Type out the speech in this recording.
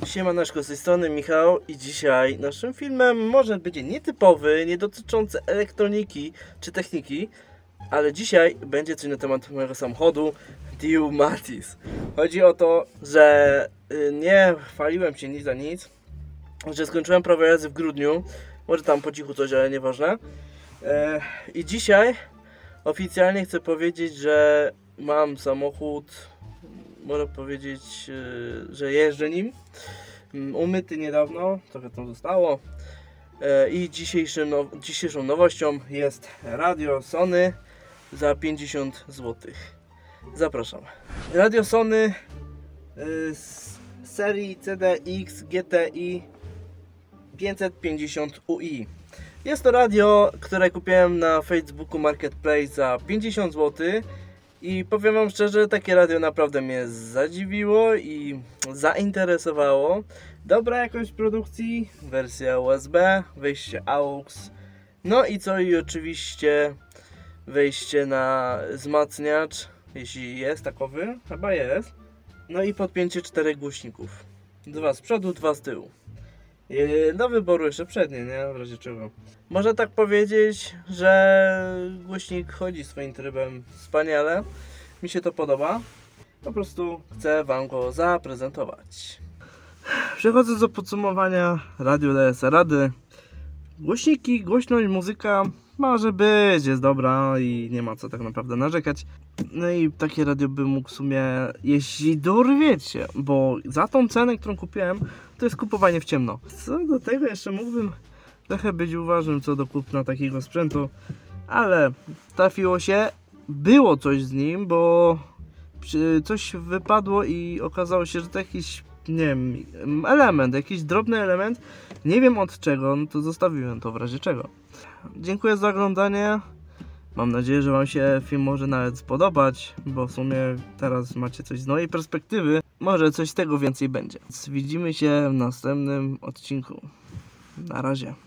Siemaneczko, z tej strony Michał i dzisiaj naszym filmem może będzie nietypowy, nie dotyczący elektroniki czy techniki, ale dzisiaj będzie coś na temat mojego samochodu Diu Matiz. Chodzi o to, że nie chwaliłem się nic za nic, że skończyłem prawo jazdy w grudniu, może tam po cichu coś, ale nieważne. I dzisiaj oficjalnie chcę powiedzieć, że mam samochód, można powiedzieć, że jeżdżę nim. Umyty niedawno, trochę tam zostało. I dzisiejszą nowością jest radio Sony za 50 zł. Zapraszam. Radio Sony z serii CDX GTI 550 UI. Jest to radio, które kupiłem na Facebooku Marketplace za 50 zł. I powiem wam szczerze, takie radio naprawdę mnie zadziwiło i zainteresowało. Dobra jakość produkcji, wersja USB, wejście AUX, no i co, i oczywiście wejście na wzmacniacz, jeśli jest takowy, chyba jest. No i podpięcie 4 głośników, 2 z przodu, 2 z tyłu. Do wyboru jeszcze przednie, nie? W razie czego. Można tak powiedzieć, że głośnik chodzi swoim trybem wspaniale. Mi się to podoba. Po prostu chcę wam go zaprezentować. Przechodząc do podsumowania, radio daje sobie rady. Głośniki, głośność, muzyka może być, jest dobra i nie ma co tak naprawdę narzekać. No i takie radio bym mógł w sumie, jeśli dorwiecie, bo za tą cenę, którą kupiłem, to jest kupowanie w ciemno. Co do tego jeszcze mógłbym trochę być uważnym co do kupna takiego sprzętu, ale trafiło się, było coś z nim, bo coś wypadło i okazało się, że to jakiś, nie wiem, element, jakiś drobny element, nie wiem od czego, no to zostawiłem to w razie czego. Dziękuję za oglądanie. Mam nadzieję, że wam się film może nawet spodobać, bo w sumie teraz macie coś z nowej perspektywy. Może coś z tego więcej będzie. Więc widzimy się w następnym odcinku. Na razie.